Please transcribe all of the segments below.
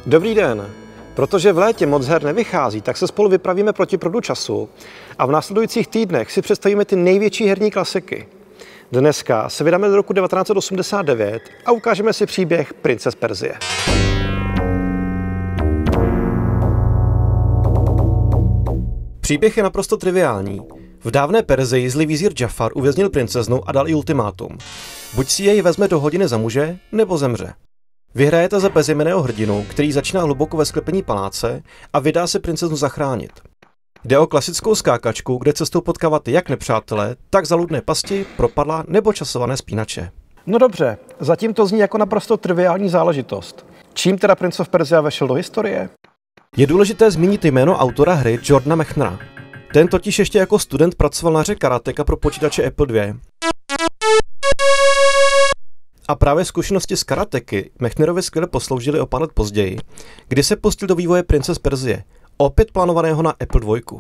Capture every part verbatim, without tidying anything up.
Dobrý den. Protože v létě moc her nevychází, tak se spolu vypravíme proti proudu času a v následujících týdnech si představíme ty největší herní klasiky. Dneska se vydáme do roku devatenáct set osmdesát devět a ukážeme si příběh Prince z Persie. Příběh je naprosto triviální. V dávné Persii zlý vizír Džafar uvěznil princeznu a dal jí ultimátum. Buď si jej vezme do hodiny za muže, nebo zemře. Vyhrajete za bezjmenného hrdinu, který začíná hluboko ve sklepení paláce a vydá se princeznu zachránit. Jde o klasickou skákačku, kde cestou potkávat jak nepřátelé, tak zaludné pasti, propadla nebo časované spínače. No dobře, zatím to zní jako naprosto triviální záležitost. Čím teda Prince of Persia vešel do historie? Je důležité zmínit jméno autora hry Jordana Mechnera. Ten totiž ještě jako student pracoval na hře Karateka pro počítače Apple dva. A právě zkušenosti z Karateky Mechnerovi skvěle posloužily o pár let později, kdy se pustil do vývoje Prince z Persie, opět plánovaného na Apple dva.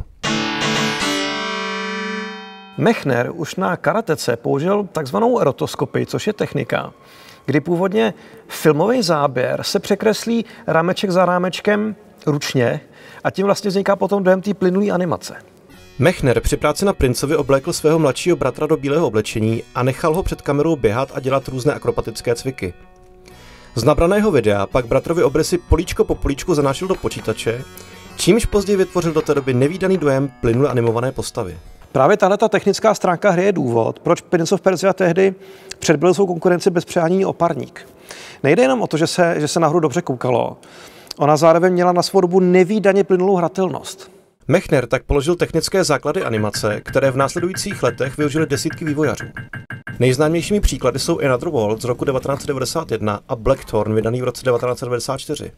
Mechner už na karatece použil takzvanou rotoskopii, což je technika, kdy původně filmový záběr se překreslí rámeček za rámečkem ručně a tím vlastně vzniká potom dojem té plynulé animace. Mechner při práci na princovi oblékl svého mladšího bratra do bílého oblečení a nechal ho před kamerou běhat a dělat různé akrobatické cviky. Z nabraného videa pak bratrovi obrysy políčko po políčku zanášel do počítače, čímž později vytvořil do té doby nevídaný dojem plynule animované postavy. Právě tahleta technická stránka hry je důvod, proč Prince of Persia tehdy předbil svou konkurenci bez přehánění o parník. Nejde jenom o to, že se, že se na hru dobře koukalo, ona zároveň měla na svou dobu nevídaně plynulou hratelnost. Mechner tak položil technické základy animace, které v následujících letech využili desítky vývojářů. Nejznámějšími příklady jsou Another World z roku devatenáct set devadesát jedna a Blackthorn vydaný v roce devatenáct set devadesát čtyři.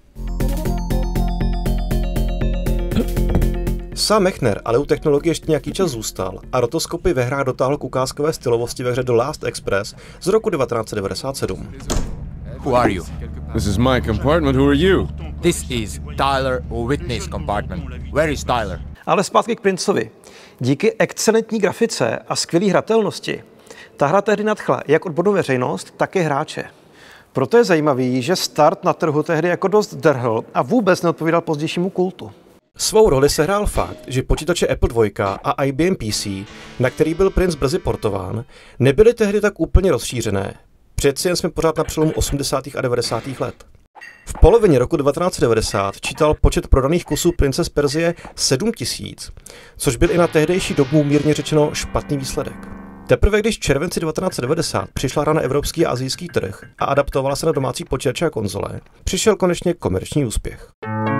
Sám Mechner ale u technologie ještě nějaký čas zůstal a rotoskopy ve hrách dotáhl k ukázkové stylovosti ve hře The Last Express z roku devatenáct set devadesát sedm. Who are you? This is my compartment. Who are you? This is Tyler Whitney's compartment. Where is Tyler? Ale zpátky k Princovi. Díky excelentní grafice a skvělé hratelnosti ta hra tehdy nadchla jak odbornou veřejnost, tak i hráče. Proto je zajímavý, že start na trhu tehdy jako dost drhl a vůbec neodpovídal pozdějšímu kultu. Svou roli sehrál fakt, že počítače Apple dva a I B M P C, na který byl Prince brzy portován, nebyly tehdy tak úplně rozšířené. Přeci jen jsme pořád na přelomu osmdesátých a devadesátých let. V polovině roku devatenáct set devadesát čítal počet prodaných kusů Prince z Persie sedm tisíc, což byl i na tehdejší dobu mírně řečeno špatný výsledek. Teprve když v červenci devatenáct set devadesát přišla hra na evropský a asijský trh a adaptovala se na domácí počítače a konzole, přišel konečně komerční úspěch.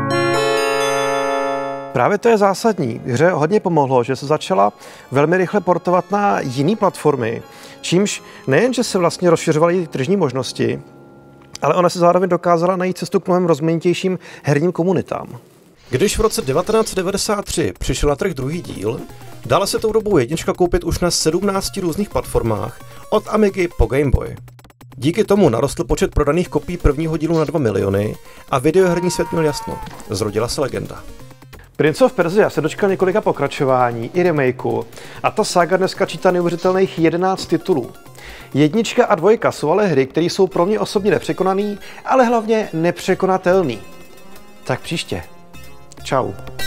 Právě to je zásadní. Hře hodně pomohlo, že se začala velmi rychle portovat na jiné platformy, čímž nejen, že se vlastně rozšiřovaly tržní možnosti, ale ona se zároveň dokázala najít cestu k mnohem rozmanitějším herním komunitám. Když v roce devatenáct set devadesát tři přišel na trh druhý díl, dala se tou dobou jednička koupit už na sedmnácti různých platformách, od Amigy po Game Boy. Díky tomu narostl počet prodaných kopií prvního dílu na dva miliony a videoherní svět měl jasno. Zrodila se legenda. Prince of Persia se dočkal několika pokračování i remakeu a ta saga dneska čítá neuvěřitelných jedenáct titulů. Jednička a dvojka jsou ale hry, které jsou pro mě osobně nepřekonaný, ale hlavně nepřekonatelný. Tak příště. Čau.